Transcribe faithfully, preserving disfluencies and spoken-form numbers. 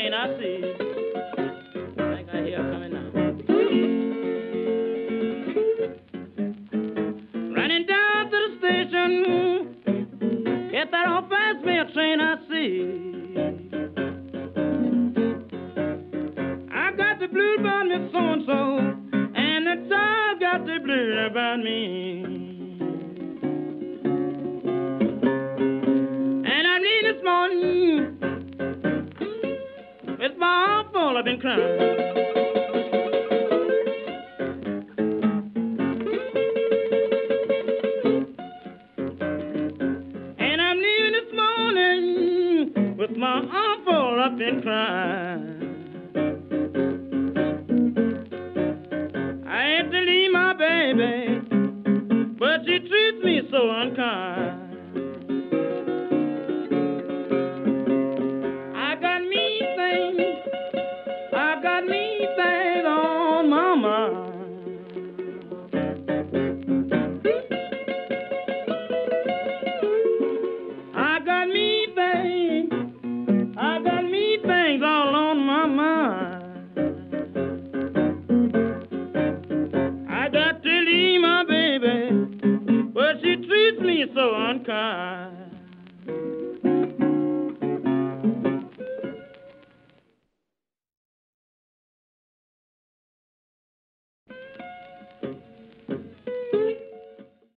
train I see. I think I hear her coming now. Running down to the station, get that old fast mail train I see. I got the blues about me so-and-so, and the dog got the blues about me. And I'm leaving this morning with my arm full, I've been crying. And I'm leaving this morning with my arm full, I've been crying. I had to leave my baby, but she treats me so unkind. I got me things, I got me things on my mind. I got me things, I got me things all on my mind. I got to leave my baby, but she treats me so unkind.